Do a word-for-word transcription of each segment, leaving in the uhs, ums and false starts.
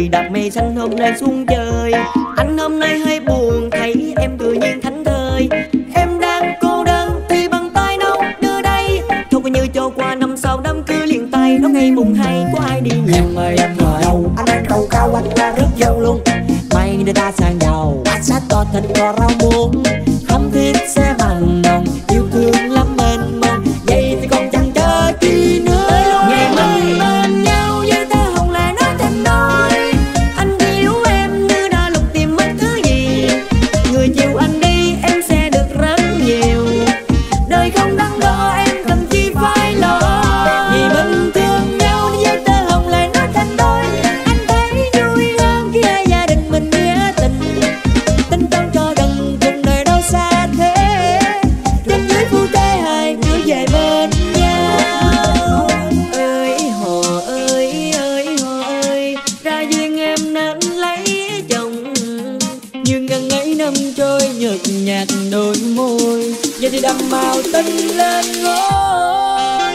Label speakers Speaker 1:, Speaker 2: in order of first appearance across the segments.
Speaker 1: vì đạp mây xanh hôm nay xuống chơi. Anh hôm nay hơi buồn thấy em tự nhiên thánh thơi. Em đang cô đơn thì bằng tay đâu đưa đây. Thôi coi như cho qua năm sau đám cưới liền tay. Đó ngày mùng hai có ai đi nhạc.
Speaker 2: Em ơi em ở đâu, anh đang cầu cao anh ra rất dâu luôn. Mày đưa ta sang giàu, bát sát to thịt có rau muống. Không thiết sẽ bằng đồng, yêu thương lắm mênh mông. Vậy thì còn chẳng chờ chi nữa.
Speaker 1: Ngày mình bên nhau với ta hồng lại nói thành đôi. Anh yêu em như đã lục tìm mất thứ gì. Người chiều anh đi em sẽ được rất nhiều. Đời không đắn đo em cần chi phải lo. Vì mình thương nhau nên với ta hồng lại nói thành đôi. Anh thấy vui hơn khi hai gia đình mình nghĩa tình. Tình toán cho gần cùng đời đâu xa thế. Trên dưới phu thế hai cứ về bên nhau. Ơi họ ơi ơi họ ơi, ra duyên em nên lấy chồng. Nhưng ngần ấy năm trôi nhợt nhạt đôi môi. Giờ thì đâm màu tinh lên ngôi.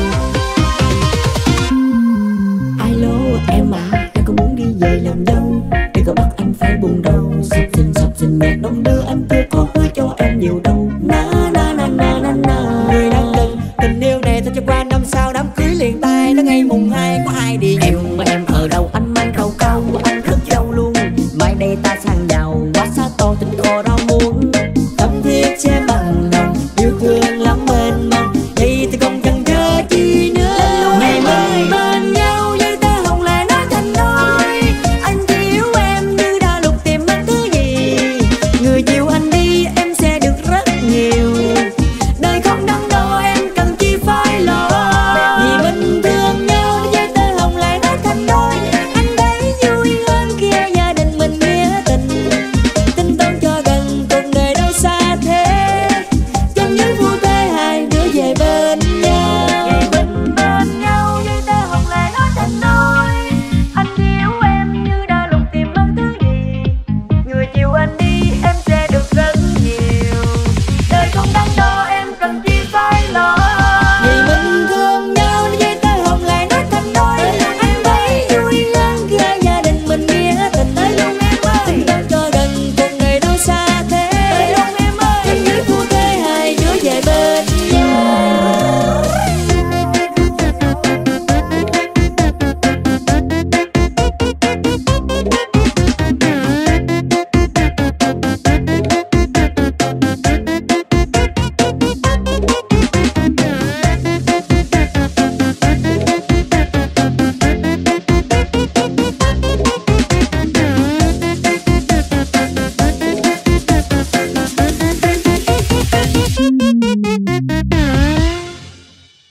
Speaker 1: Alo em à, em có muốn đi về làm dâu.